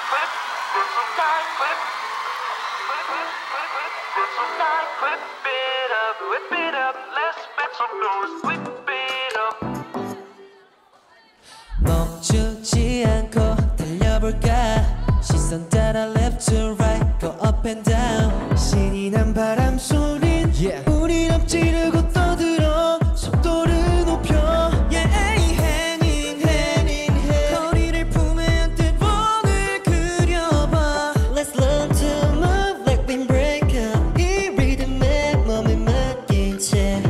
Whip it up, let's make some noise. Whip it up. 멈추지 않고 달려볼까 시선 따라 left to right go up and down 신이 난 바람 소린 우린 엎지르고 떠들어 속도를 높여 hand in hand 거리를 품에 안듯 원을 그려봐 Let's learn to move like windbreaker 이 리듬에 몸을 맡긴 채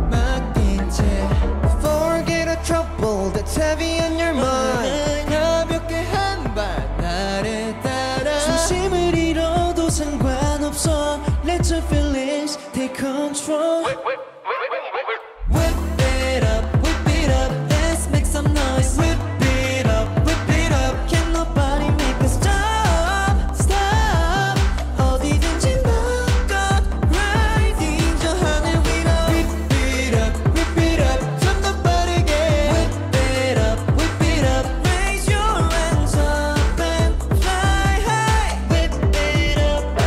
Forget a trouble that's heavy on your mind 가볍게 한 발 나를 따라 중심을 잃어도 상관없어 Let your feelings take control Whip it up, let's make some noise Whip it up, can't nobody make us stop 어디든지 마음껏 riding 저 하늘 위로 Whip it up, 좀 더 빠르게 Whip it up, raise your hands up and fly high Whip it up,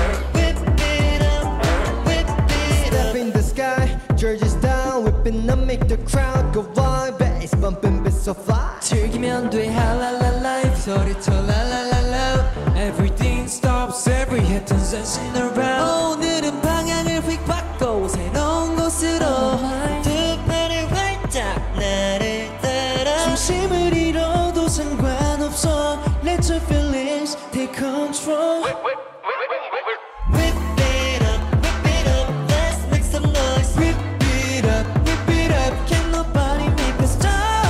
Step in the sky, Georgia style Whipping up, make the crowd go wild Bass bumping, beat so fly 즐기면 돼, halala life 소리쳐 la la la la Everything stops, every head turns dancing around 오늘은 방향을 휙 바꿔 새로운 곳으로 두 팔을 활짝 나를 따라 중심을 잃어도 상관없어 Let your feelings take control Whip it up, let's make some noise Whip it up, can't nobody make us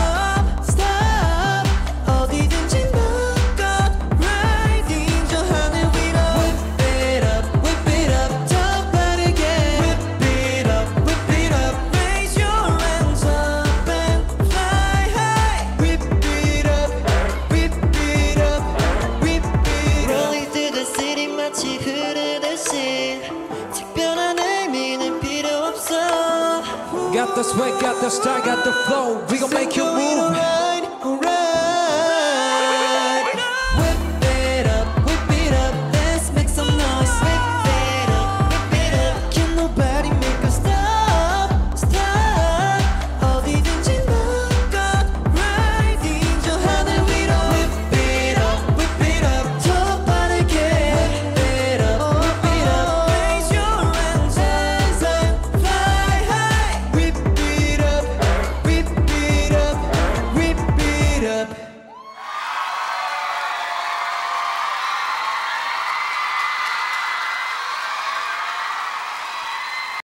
stop 어디든지 마음껏 riding 저 하늘 위로 Whip it up, 더 빠르게 Whip it up, raise your hands up and fly high Whip it up Rolling through the city 마치 흐르듯이 특별한 의미는 필요 없어 Got the swag, got the style, got the flow. We gon' make you move.